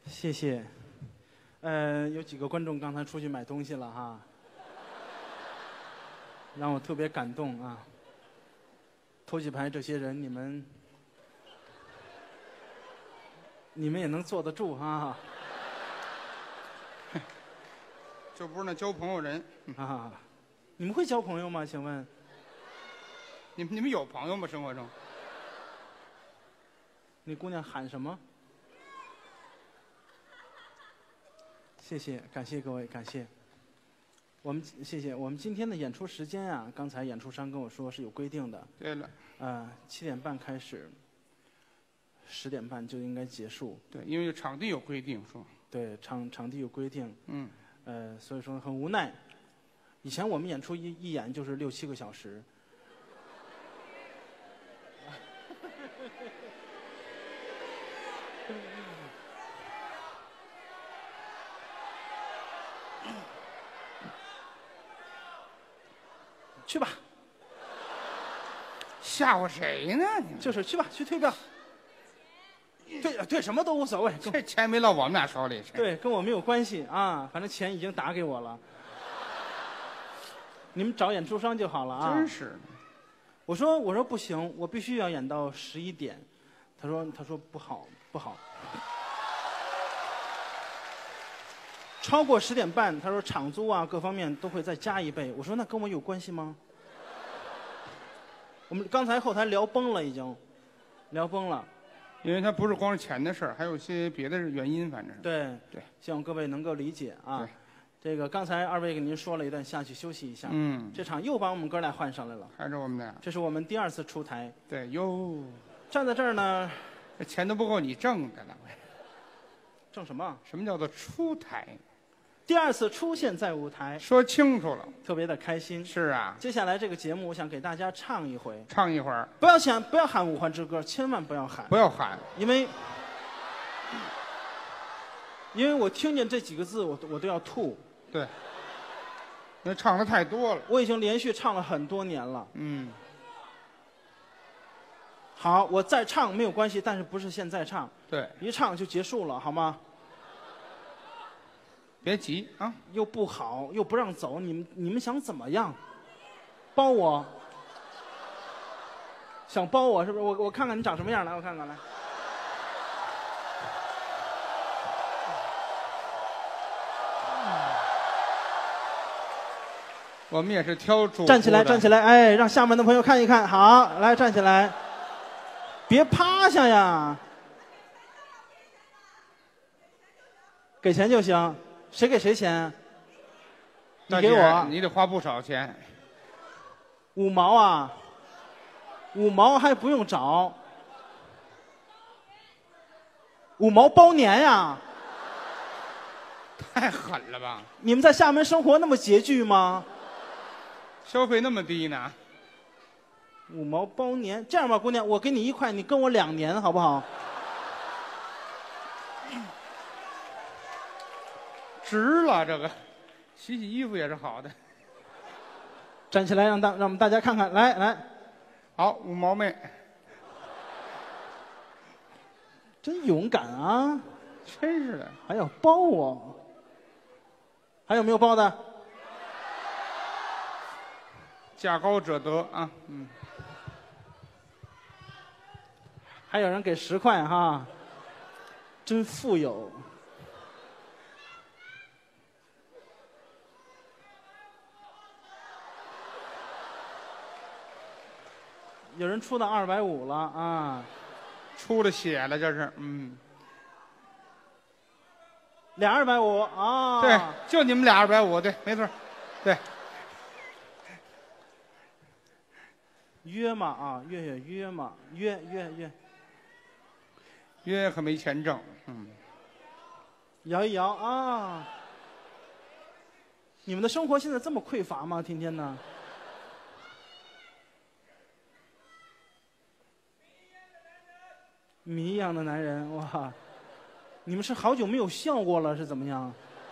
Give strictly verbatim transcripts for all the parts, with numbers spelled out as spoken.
谢谢。呃，有几个观众刚才出去买东西了哈，让我特别感动啊。头几排这些人，你们你们也能坐得住哈。 就不是那交朋友人啊。你们会交朋友吗？请问？ 你们你们有朋友吗？生活中？ 那姑娘喊什么？谢谢，感谢各位，感谢。我们谢谢我们今天的演出时间啊，刚才演出商跟我说是有规定的。 对了。 呃，七点半开始，十点半就应该结束。 对，因为场地有规定，说。 对，场场地有规定。 嗯。 呃，所以说很无奈。以前我们演出一一演就是六七个小时。去吧。 吓唬谁呢？ 就是去吧，去退票。退退什么都无所谓， 这钱没落我们俩手里。 对，跟我没有关系啊，反正钱已经打给我了。你们找演出商就好了啊。 真是。 我说我说不行，我必须要演到十一点。他说他说不好不好。超过十点半，他说场租啊各方面都会再加一倍。我说那跟我有关系吗？我们刚才后台聊崩了，已经聊崩了。 因为它不是光是钱的事儿，还有一些别的原因，反正。 对对， 希望各位能够理解啊。 对。 这个刚才二位给您说了一段，下去休息一下。 嗯。 这场又把我们哥俩换上来了。 还是我们俩。 这是我们第二次出台。 对哟。 站在这儿呢， 这钱都不够你挣的了。 挣什么？ 什么叫做出台？ 第二次出现在舞台， 说清楚了， 特别的开心。 是啊。 接下来这个节目，我想给大家唱一回。 唱一会儿。 不要想，不要喊《五环之歌》，千万不要喊。 不要喊， 因为，因为我听见这几个字，我都我都要吐。 对。因为唱的太多了。 我已经连续唱了很多年了。 嗯。 好，我再唱没有关系，但是不是现在唱。 对。 一唱就结束了，好吗？ 别急啊！ 又不好，又不让走，你们你们想怎么样？包我？想包我是不是？我我看看你长什么样，来，我看看来。 我们也是挑主。 站起来，站起来，哎，让厦门的朋友看一看。好，来站起来，别趴下呀，给钱就行。谁给谁钱？你给我， 你得花不少钱。 五毛啊，五毛还不用找，五毛包年呀！ 太狠了吧！ 你们在厦门生活那么拮据吗？ 消费那么低呢？ 五毛包年，这样吧，姑娘，我给你一块，你跟我两年，好不好？ 值了，这个洗洗衣服也是好的。 站起来，让大让我们大家看看，来来， 好，五毛妹， 真勇敢啊！ 真是的， 还要包我，还有没有包的？ 价高者得啊，嗯。 还有人给十块哈，真富有。有人出到二百五了啊， 出了血了，这是，嗯， 俩二百五啊， 对，就你们俩二百五，对，没错，对， 约嘛啊，约约约嘛，约约约， 约可没钱挣，嗯， 摇一摇啊，你们的生活现在这么匮乏吗？天天呢？谜一样的男人，哇！你们是好久没有笑过了，是怎么样？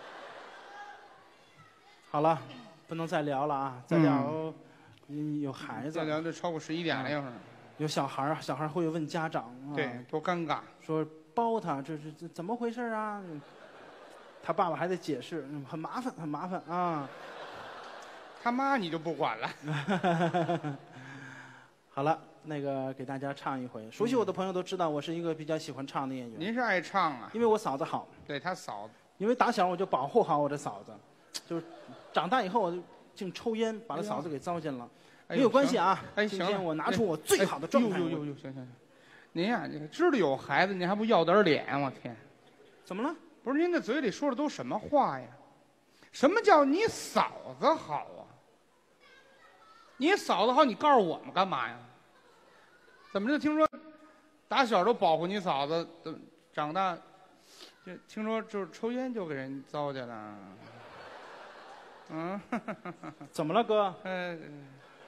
好了，不能再聊了啊！再聊，嗯、有孩子。 再聊就超过十一点了，要是。 有小孩儿，小孩儿会问家长啊。 对，多尴尬。 说包他，这这这怎么回事啊？他爸爸还得解释，很麻烦，很麻烦啊。 他妈你就不管了。 好了，那个给大家唱一回。熟悉我的朋友都知道，我是一个比较喜欢唱的演员。 您是爱唱啊？ 因为我嫂子好。 对他嫂子。 因为打小我就保护好我的嫂子，就是长大以后我就净抽烟，把他嫂子给糟践了。哎、没有关系啊。 哎， 今天我拿出我最好的状态。 呦呦呦呦，行行行，您呀、啊，知道有孩子，您还不要点脸？我天， 怎么了？ 不是您的嘴里说的都什么话呀？什么叫你嫂子好啊？你嫂子好，你告诉我们干嘛呀？怎么就听说打小都保护你嫂子，长大就听说就是抽烟就给人糟践了？嗯， 怎么了，哥？ 嗯、呃。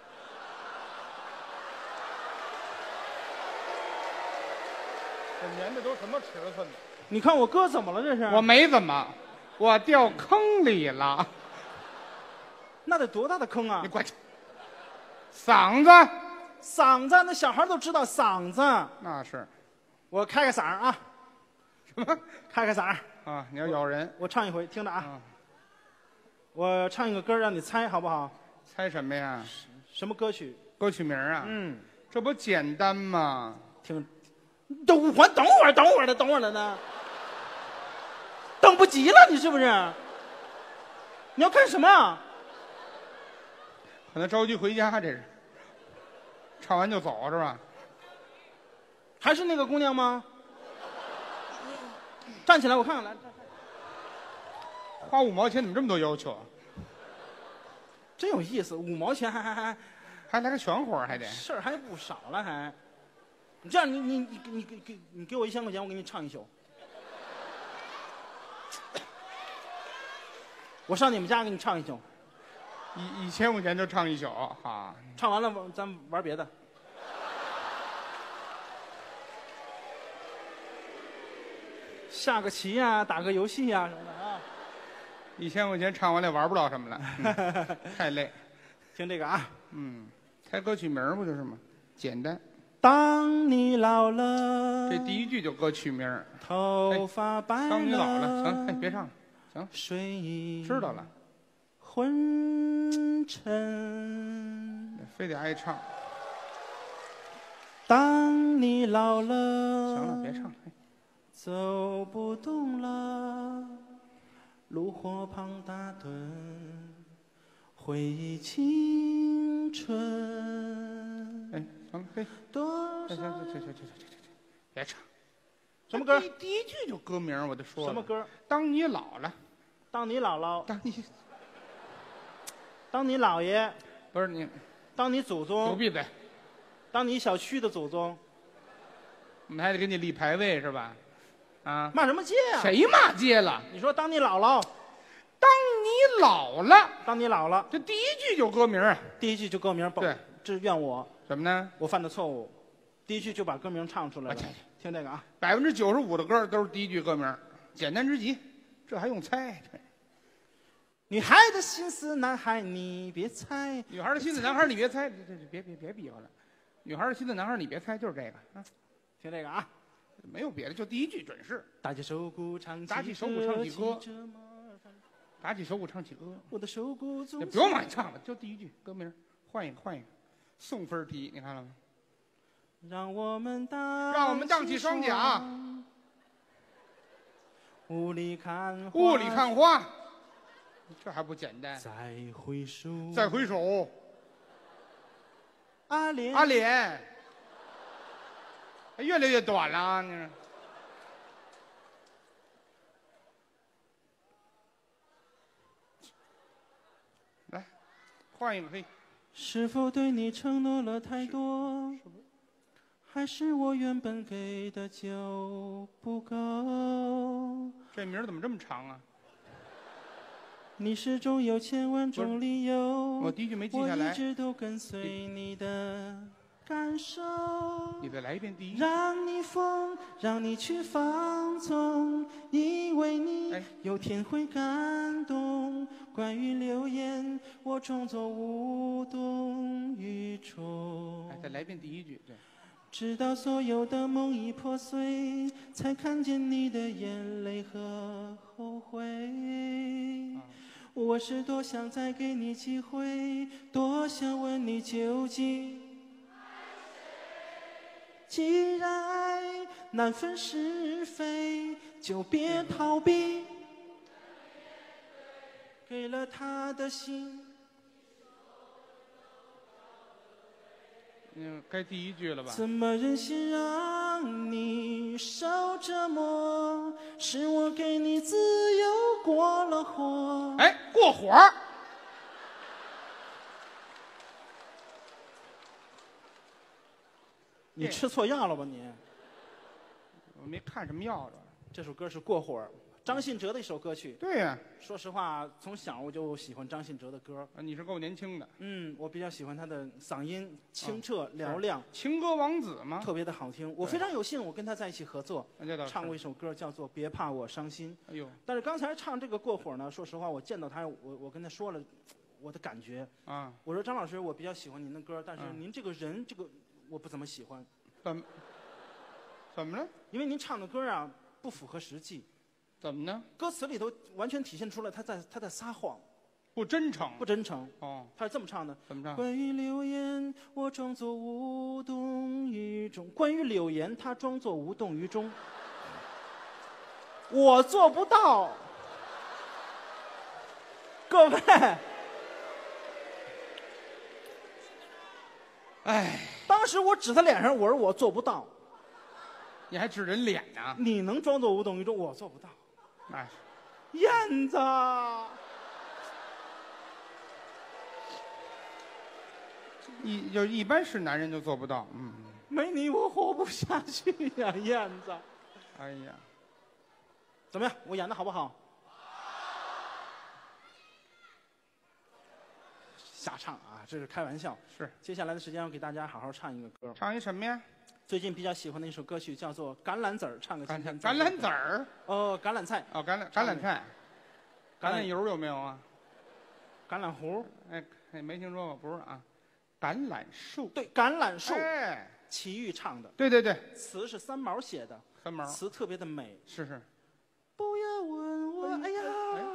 这粘的都什么尺寸呢？ 你看我哥怎么了？这是我没怎么，我掉坑里了。 那得多大的坑啊！ 你快去！嗓子， 嗓子，那小孩都知道嗓子。 那是。 我开个嗓啊！ 什么？ 开个嗓啊！你要咬人我。我唱一回，听着啊。 啊我唱一个歌让你猜，好不好？ 猜什么呀？ 什么歌曲？ 歌曲名啊？ 嗯， 这不简单吗？ 听。等我等会儿，等会儿的，等会儿的呢，等不及了，你是不是？你要干什么啊？ 可能着急回家，这是。唱完就走是吧？ 还是那个姑娘吗？站起来，我看看来。 花五毛钱怎么这么多要求啊？ 真有意思，五毛钱还还还还来个全活还得。 事儿还不少了还。你这样，你你你你给给你给我一千块钱，我给你唱一宿。我上你们家给你唱一宿。 一一千块钱就唱一宿哈。 唱完了，咱玩别的。下个棋呀、啊，打个游戏呀、啊、什么的啊。 一千块钱唱完了玩不了什么了，嗯、太累。 听这个啊， 嗯，猜歌曲名不就是吗？简单。 当你老了， 这第一句就歌曲名。 头发白了。 当你老了，行，哎，别唱了，行。 睡意知道了。 昏沉。 非得爱唱。 当你老了， 行了，别唱了。 走不动了，炉火旁打盹，回忆青春。 哎，行了，嘿。 多少？ 行行行行行行行行，别唱。 什么歌？ 第第一句就歌名，我就说了。 什么歌？ 当你老了。 当你姥姥。 当你。 当你姥爷。 不是你。 当你祖宗。 狗闭嘴。 当你小区的祖宗。 我们还得给你立牌位是吧？啊。 骂什么街啊？ 谁骂街了？ 你说当你姥姥。 当你老了。 当你老了。 这第一句就歌名。 第一句就歌名。 对。 这是怨我。 什么呢？ 我犯的错误。第一句就把歌名唱出来了。听这个啊。 百分之九十五的歌都是第一句歌名，简单之极，这还用猜？ 女孩的心思，男孩你别猜。 女孩的心思，男孩你别猜。这这别别别比划了。女孩的心思，男孩你别猜，就是这个啊。 听这个啊。 没有别的，就第一句准是。 打起手鼓唱起打起手鼓唱起歌。打起手鼓唱起歌。 我的手鼓总。 不用往下唱了，就第一句歌名，换一个换一个，送分题，你看了吗？ 让我们荡， 让我们荡起双桨， 雾里看雾里看花，这还不简单？ 再回首， 再回首， 阿莲， 阿莲，越来越短了，你。来，换一个嘿。 是否对你承诺了太多？还是我原本给的就不够？ 这名怎么这么长啊？ 你始终有千万种理由， 我第一句没记下来。 我一直都跟随你的感受。 你再来一遍第一。 让你疯，让你去放纵，因为你有天会感动。关于流言，我装作无动于衷。 哎，再来一遍第一句，对。 直到所有的梦已破碎，才看见你的眼泪和后悔。我是多想再给你机会，多想问你究竟。既然爱难分是非，就别逃避。给了他的心。 嗯，该第一句了吧？ 怎么忍心让你受折磨？是我给你自由过了火。 哎，过火儿。 你吃错药了吧你？ 我没看什么药着。 这首歌是《过火》，张信哲的一首歌曲。 对呀、啊。 说实话，从小我就喜欢张信哲的歌。 啊，你是够年轻的。 嗯，我比较喜欢他的嗓音清澈嘹亮， 情歌王子吗？ 特别的好听。我非常有幸，我跟他在一起合作，唱过一首歌叫做《别怕我伤心》。 哎呦！ 但是刚才唱这个《过火》呢，说实话，我见到他，我我跟他说了我的感觉啊。 我说张老师，我比较喜欢您的歌，但是您这个人，这个我不怎么喜欢。 怎么？怎么了？ 因为您唱的歌啊，不符合实际。 怎么呢？ 歌词里头完全体现出来他在他在撒谎， 不真诚， 不真诚。 哦， 他是这么唱的。 怎么唱？ 关于流言，我装作无动于衷。关于柳岩，他装作无动于衷。我做不到。各位， 哎， 当时我指他脸上，我说我做不到。 你还指人脸呢？ 你能装作无动于衷，我做不到。 哎， 燕子， 一就一般是男人就做不到。嗯， 没你我活不下去呀，燕子。 哎呀， 怎么样？我演的好不好？瞎唱啊，这是开玩笑。 是。 接下来的时间，我给大家好好唱一个歌。 唱一什么呀？ 最近比较喜欢的一首歌曲叫做《橄榄籽儿》，唱个今天。 橄榄籽儿？ 哦，橄榄菜。 哦，橄榄橄榄菜。橄榄油有没有啊？ 橄榄核。 哎哎，没听说过，不是啊。橄榄树。 对，橄榄树。 哎， 齐豫唱的。 对对对。 词是三毛写的。 三毛。 词特别的美。 是是。 不要问我，哎呀，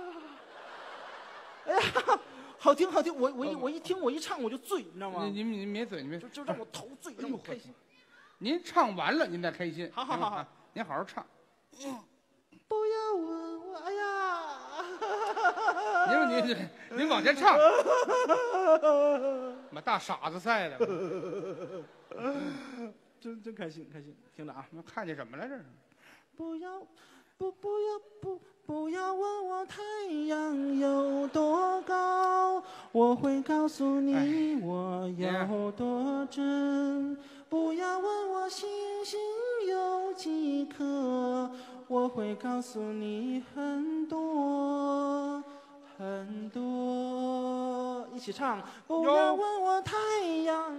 哎呀。好听好听，我我一我一听我一唱我就醉，你知道吗？ 您您您别醉，您别就就让我陶醉，让我开心。 您唱完了，您再开心。 好好好好， 您好好唱。 不要问我，哎呀！ 您您您往前唱。妈大傻子赛的。 真真开心开心，听着啊。 看见什么了这是？ 不要不不要不。不要问我太阳有多高，我会告诉你我有多真。不要问我星星有几颗，我会告诉你很多很多。一起唱。不要问我太阳，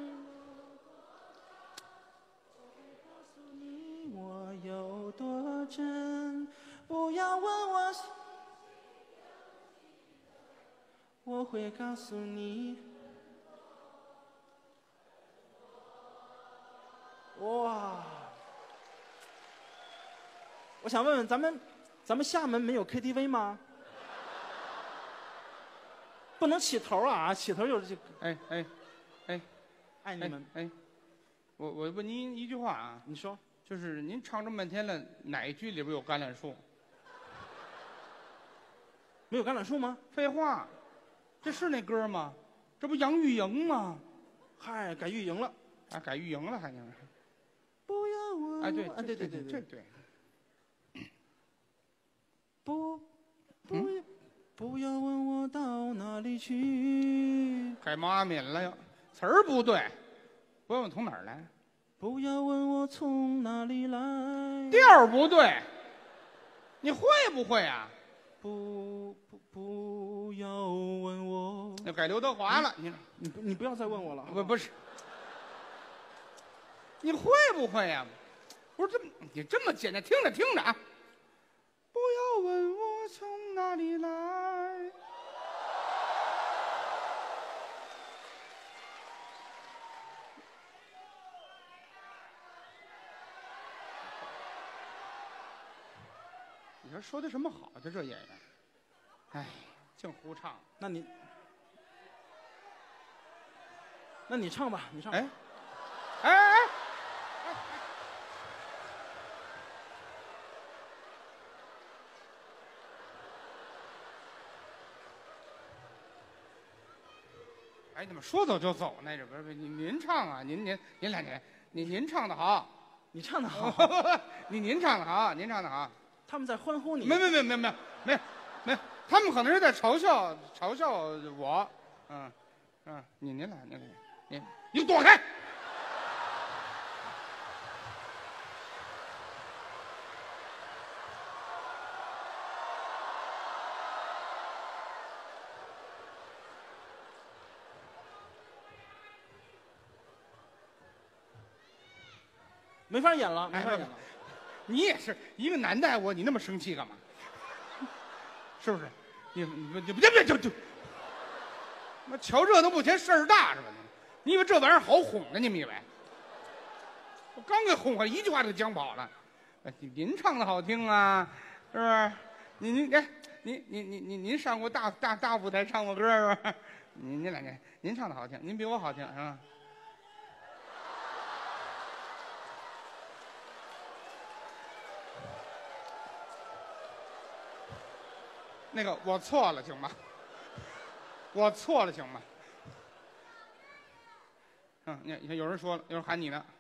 我会告诉你我有多真。不要问我，我会告诉你。哇！我想问问咱们，咱们厦门没有 K T V 吗？不能起头啊！起头就是这个。 哎哎哎， 爱你们！ 哎，我我问您一句话啊， 你说， 就是您唱这么半天了，哪一句里边有橄榄树？ 没有橄榄树吗？ 废话，这是那歌吗？这不杨钰莹吗？ 嗨，改钰莹了。 啊，改钰莹了还行。 不要问我。 哎，对， 啊，对对对对， 这对。 不，不，嗯、不要问我到哪里去。 改毛阿敏了又，词儿不对。不问我从哪儿来。 不要问我从哪里来。 调不对。你会不会啊？ 不不不要问我。 要改刘德华了，你你不你不要再问我了。 不不是，你会不会呀、啊？不是这么，你这么简单，听着听着啊。不要问我从哪里来。 这说的什么好？就这演员，哎，净胡唱。 那你，那你唱吧，你唱吧。 哎，哎哎哎！哎，怎么说走就走呢？这不是您您唱啊？您您您俩您您您唱的好， 你唱的好， 您您唱的好，您唱的好。 他们在欢呼你。 没没没没没没没，他们可能是在嘲笑嘲笑我。嗯嗯，您您来您来，您你躲开。 没法演了，没法演了。 你也是一个男的，我你那么生气干嘛？是不是？你你你别别就就，妈瞧热闹不嫌事儿大是吧？你以为这玩意儿好哄呢？你们以为？我刚给哄回来，一句话就讲跑了。您唱的好听啊，是不是？您您哎，您您您您您上过大大大舞台唱过歌是吧？您您俩您您唱的好听，您比我好听是吧？那个我错了，行吗？我错了，行吗？嗯，你你看有人说了，有人喊你呢。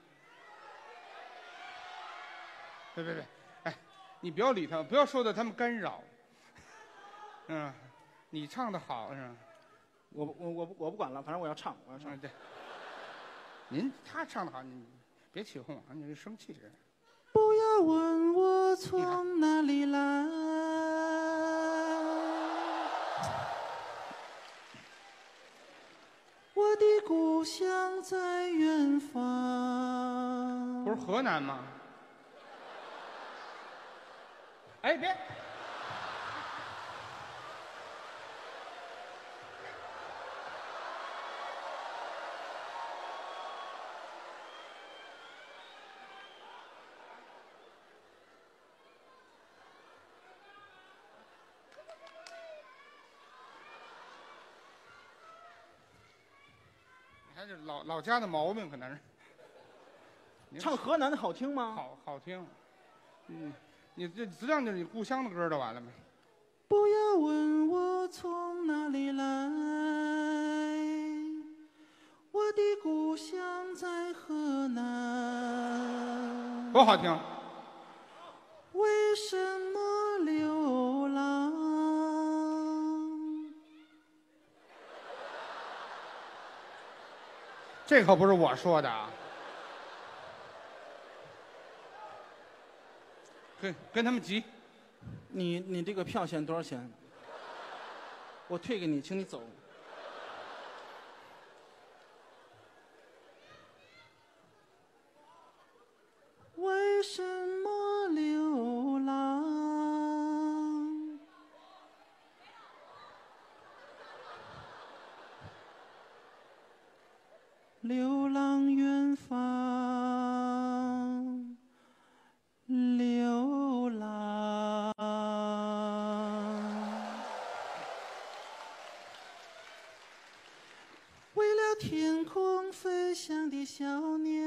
别别别，哎，你不要理他们，不要受到他们干扰。嗯，你唱的好是吧？ 我我我不我不管了，反正我要唱，我要唱。 嗯，对。您他唱的好，你别起哄啊，你生气这。 不要问我从哪里来。我的故乡在远方。 不是河南吗？哎，别！这老老家的毛病可能是。 唱河南的好听吗？ 好好听，嗯，你这实际上就是你故乡的歌就完了呗。 不要问我从哪里来，我的故乡在河南。 多好听！ 为什么流浪？ 这可不是我说的啊，跟跟他们急。 你你这个票钱多少钱？我退给你，请你走。为什么流浪？流浪远方，流浪。为了天空飞翔的小鸟，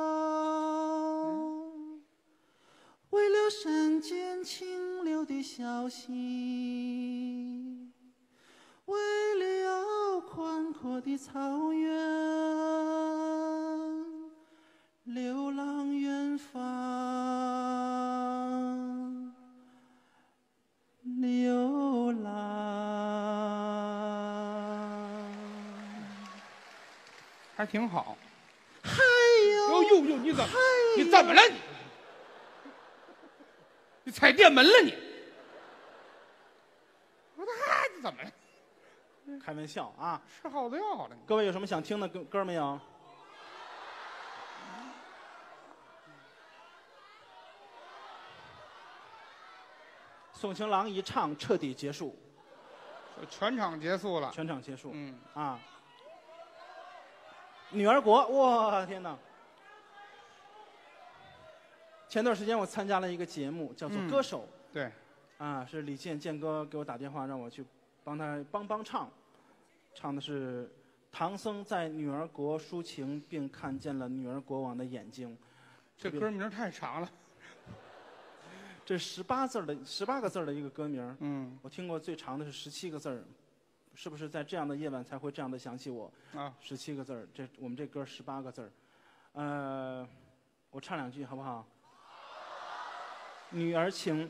为了山间清流的小溪，为了宽阔的草原，流浪远方，流浪。 还挺好。 还有， 哟哟哟，你怎么你怎么了你？你踩电门了你？我的孩子怎么了？ 开玩笑啊！ 吃好的药了。 各位有什么想听的歌歌没有？宋情郎一唱，彻底结束， 全场结束了。 全场结束。 嗯啊，女儿国，哇天哪！前段时间我参加了一个节目，叫做《歌手》。 对， 啊，是李健健哥给我打电话让我去帮他帮帮唱，唱的是唐僧在女儿国抒情，并看见了女儿国王的眼睛。 这歌名太长了。 这十八字的十八个字的一个歌名。 嗯， 我听过最长的是十七个字儿，是不是在这样的夜晚才会这样的想起我？ 啊， 十七个字儿，这我们这歌十八个字儿。呃，我唱两句好不好？女儿情。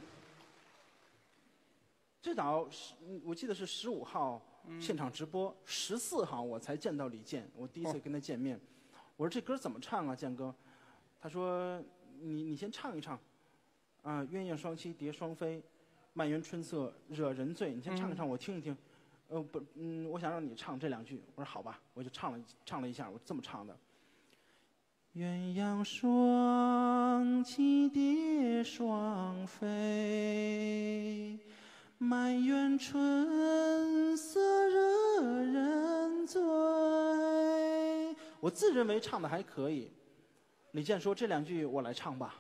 最早是我记得是十五号现场直播，十四号我才见到李健，我第一次跟他见面。我说这歌怎么唱啊，健哥？他说你你先唱一唱。啊，鸳鸯双栖蝶双飞，漫园春色惹人醉。你先唱一唱，我听一听。呃，不，嗯，我想让你唱这两句。我说好吧，我就唱了唱了一下，我这么唱的。鸳鸯双栖蝶双飞，漫园春色惹人醉。我自认为唱的还可以。李健说这两句我来唱吧。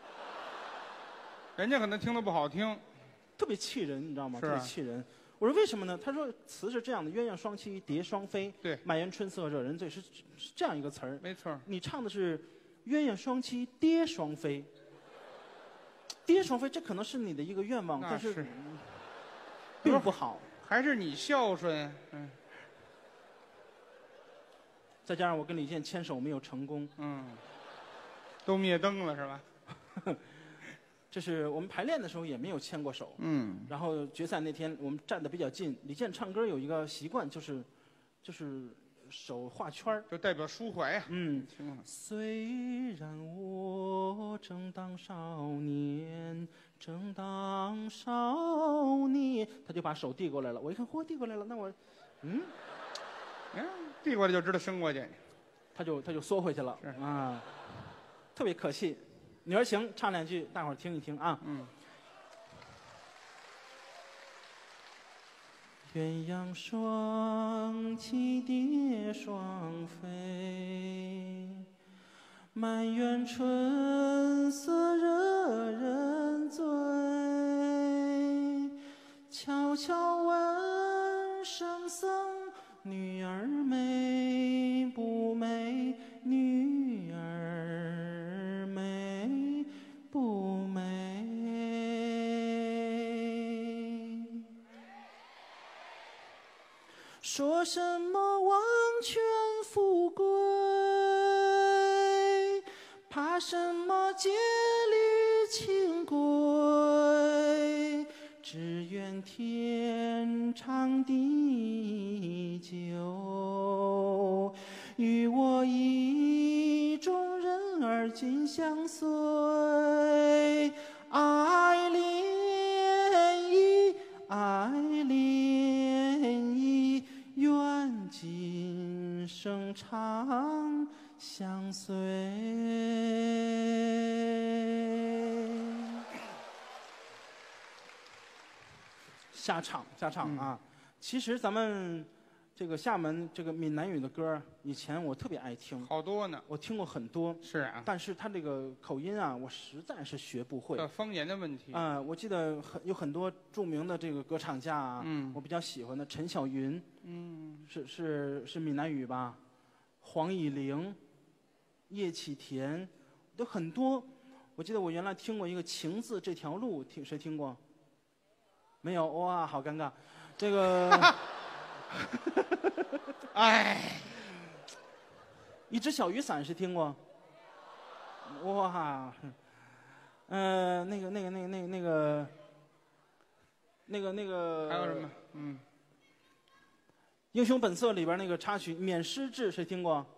人家可能听得不好听， 特别气人，你知道吗？ 是啊特别气人。我说为什么呢？他说词是这样的：鸳鸯双栖蝶双飞， 对， 漫园春色惹人醉，是是这样一个词儿。 没错。 你唱的是鸳鸯双栖蝶双飞，蝶双飞，这可能是你的一个愿望，但是并不好。 还是你孝顺，嗯。 再加上我跟李健牵手没有成功， 嗯，都灭灯了是吧？ 这是我们排练的时候也没有牵过手。 嗯。 然后决赛那天我们站得比较近，李健唱歌有一个习惯，就是就是手画圈儿， 就代表抒怀呀。 嗯。 行。 虽然我正当少年，正当少年，他就把手递过来了。我一看，嚯，递过来了，那我，嗯， 嗯，递过来就知道伸过去。 他就他就缩回去了。 是啊，特别可惜。女儿情唱两句，大伙儿听一听啊。 嗯。 鸳鸯双栖蝶双飞，漫园春色惹人醉。悄悄问圣僧，女儿美不美？女儿美不美？说什么王权富贵，怕什么戒律清规？只愿天长地久，与我意中人儿紧相随。爱恋意，爱恋意，愿今生长相随。瞎唱瞎唱啊！嗯、其实咱们这个厦门这个闽南语的歌，以前我特别爱听， 好多呢， 我听过很多。 是啊， 但是他这个口音啊，我实在是学不会。 方言的问题。 啊、呃，我记得很有很多著名的这个歌唱家啊， 嗯， 我比较喜欢的陈小云， 嗯， 是是是闽南语吧？黄以玲、叶启田，都很多。我记得我原来听过一个《情字这条路》，听谁听过？没有哇，好尴尬。这个， 哎， 一只小雨伞是听过？哇，呃，那个那个那个那个那个那个那个还有什么？嗯，《 英雄本色》里边那个插曲《免失志》谁听过？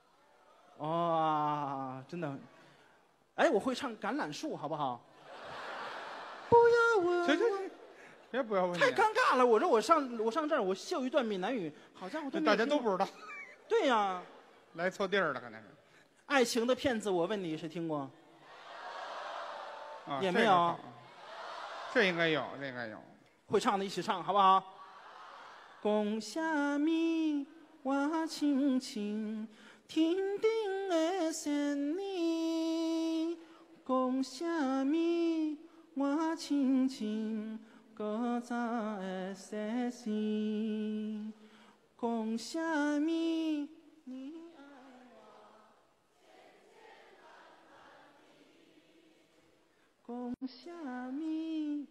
哇，真的，哎，我会唱《橄榄树》，好不好？不要问。 行行行。别不要问， 太尴尬了！我说我上我上这儿我秀一段闽南语，好家伙， 大家都不知道。 对呀、啊， 来错地儿了，可能是。 爱情的骗子，我问你，谁听过？ 啊， 也没有。 这应该有，这应该有。 会唱的一起唱，好不好？讲虾米话轻轻，天顶的仙女。讲虾米我轻轻搁在山西，讲什么？你爱我，讲什么？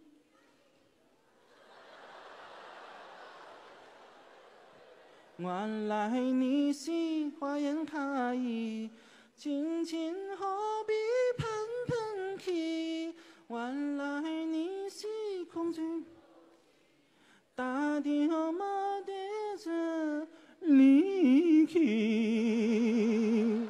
原来你是花言巧语，情情何必喷喷气？原来你是空嘴，打电话的着离去。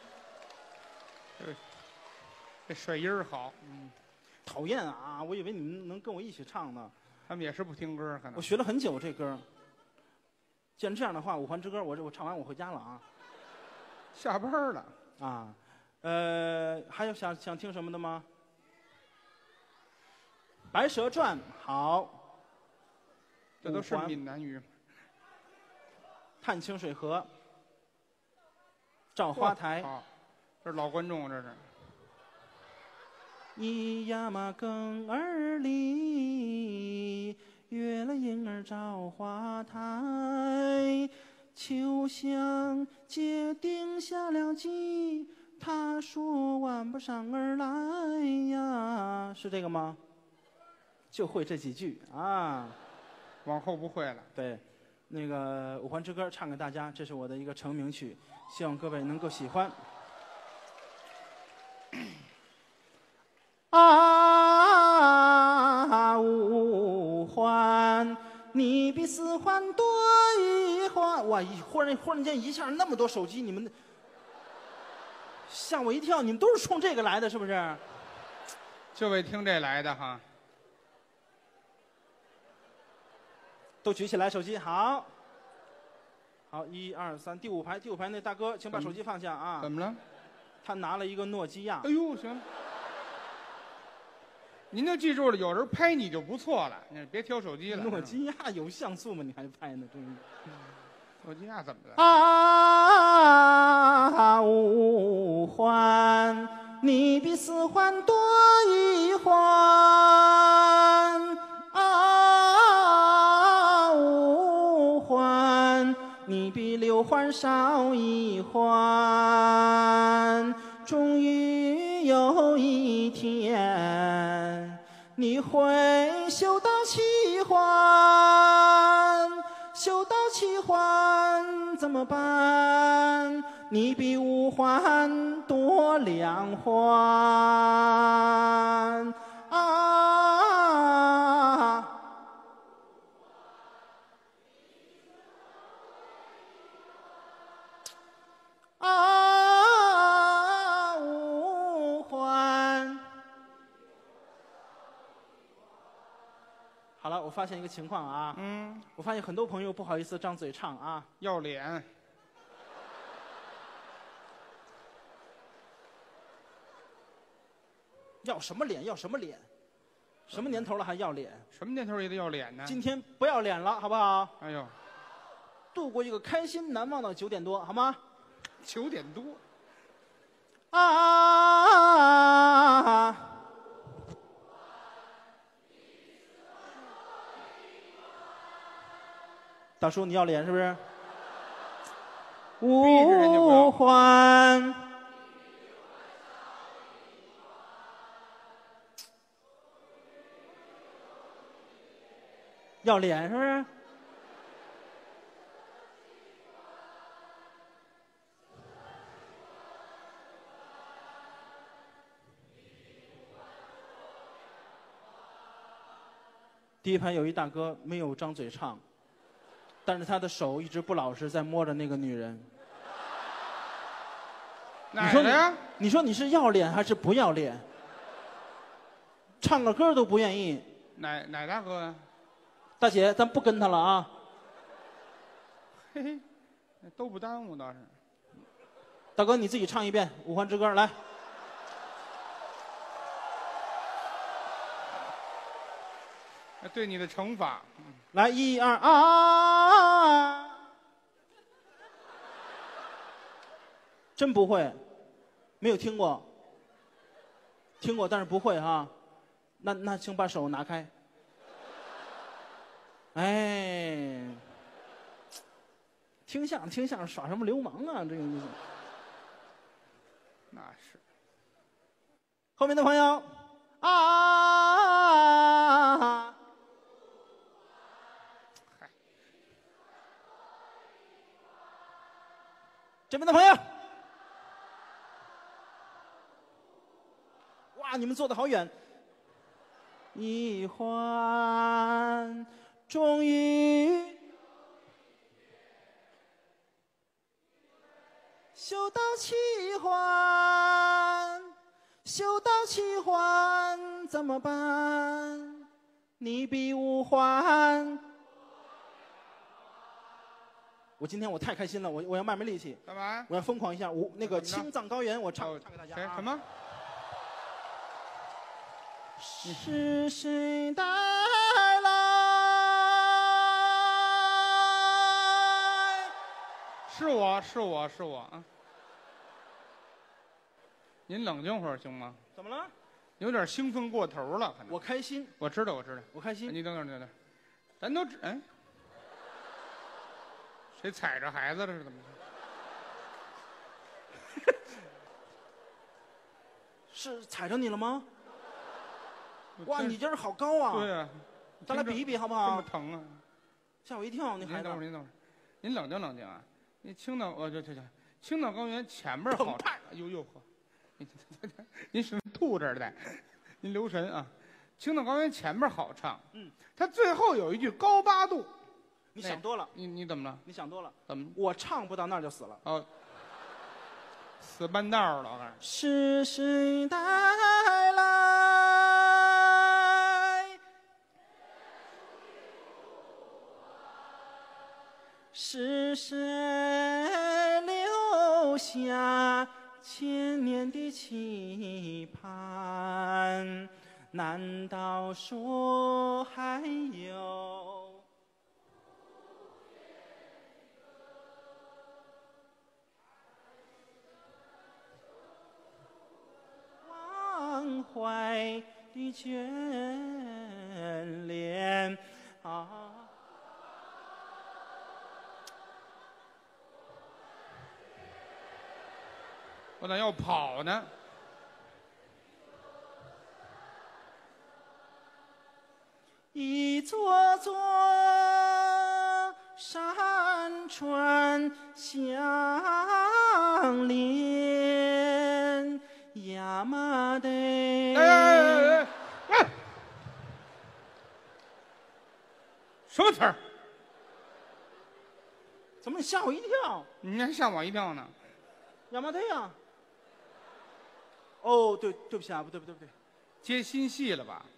这水音儿好，嗯， 讨厌啊！我以为你们能跟我一起唱呢。 他们也是不听歌，可能我学了很久这歌。既然这样的话，《五环之歌》我这我唱完我回家了啊。 下班了啊，呃，还有想想听什么的吗？《白蛇传》好， 这都是五环闽南语。 探清水河，照花台。 好，这是老观众，这是。 咿呀嘛更儿里，月了影儿照花台。秋香姐定下了计，她说晚不上儿来呀，是这个吗？就会这几句啊， 往后不会了。 对，那个《五环之歌》唱给大家，这是我的一个成名曲，希望各位能够喜欢。啊，五环，你比四环多一环。哇，忽然忽然间一下那么多手机，你们吓我一跳，你们都是冲这个来的，是不是？ 就为听这来的哈。 都举起来手机，好，好，一二三，第五排，第五排那大哥，请把手机放下啊。 怎么了？ 他拿了一个诺基亚。 哎呦，行了。您就记住了，有人拍你就不错了，你别挑手机了。 诺基亚有像素吗？你还拍呢？真是。 诺基亚怎么了？ 啊，五环，你比四环多一环。啊，五环，你比六环少一环。终于有一天，你会修到七环，修到七环怎么办？你比五环多两环啊！啊，五环。好了，我发现一个情况啊， 嗯， 我发现很多朋友不好意思张嘴唱啊， 要脸。 要什么脸？要什么脸？什么年头了还要脸？ 什么年头也得要脸呢？ 今天不要脸了，好不好？ 哎呦， 度过一个开心难忘的九点多，好吗？ 九点多。 啊！大叔，你要脸是不是？五环。要脸是不是？第一排有一大哥没有张嘴唱，但是他的手一直不老实在摸着那个女人。 哪个呀？ 你说你是要脸还是不要脸？唱个歌都不愿意。 哪哪大哥呀？ 大姐，咱不跟他了啊。 嘿嘿，都不耽误倒是。 大哥，你自己唱一遍《五环之歌》来。 对你的惩罚。 来，一二啊！真不会，没有听过。听过，但是不会哈。 那那请把手拿开。哎，听相听相耍什么流氓啊？这个那是。 后面的朋友啊， 嗨， 这边的朋友，哇，你们坐得好远。一欢终于修到七环，修到七环怎么办？你比五环。我今天我太开心了，我我要卖卖力气。 干嘛？ 我要疯狂一下，我那个青藏高原，我唱、 哦、 唱给大家、 谁？ 啊。 什么？ 是谁带来？ 是我是我是我啊！您冷静会儿行吗？ 怎么了？ 有点兴奋过头了，可能。 我开心。 我知道，我知道， 我开心。 你等等，等等，咱都知哎，谁踩着孩子了是怎么着？ 是踩着你了吗？哇，你这儿好高啊！ 对呀、啊， 咱俩比一比好不好？ 这么疼啊！ 吓我一跳，你您等会儿，您等会儿，您冷静冷静啊！你青岛，我这这这，青岛高原前边好唱。哎呦呦呵，您您是吐这儿的，您留神啊！青岛高原前边好唱， 嗯， 它最后有一句高八度。 你想多了。 你你怎么了？ 你想多了。 怎么？ 我唱不到那儿就死了。 哦，死半道了，我告诉你。 是谁带来？是谁留下千年的期盼？难道说还有忘怀的眷恋啊？ 我咋要跑呢？ 一座座山川相连，亚麻得。 哎哎哎哎！什么词儿？ 怎么你吓我一跳？ 你还吓我一跳呢？ 亚麻得呀！哦，对，对不起啊，不对，不对，不对， 接新戏了吧？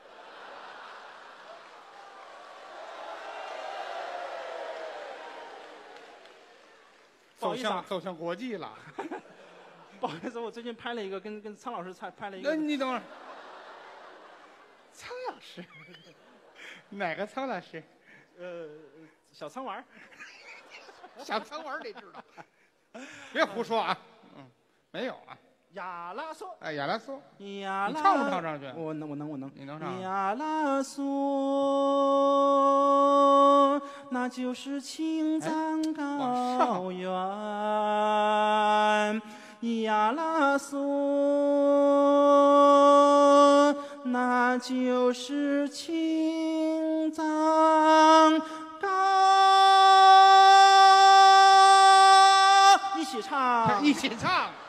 走向走向国际了。 不好意思，我最近拍了一个跟跟苍老师拍拍了一个。 那你等会儿，苍老师，哪个苍老师？ 呃，小苍丸。 小苍丸得知道。别胡说啊！嗯，没有啊。 亚拉索。 哎，亚拉索。 亚拉。 你唱不唱上去？ 我能，我能，我能。 你能唱？ 亚拉索，那就是青藏高原。亚拉索，那就是青藏高。一起唱， 一起唱。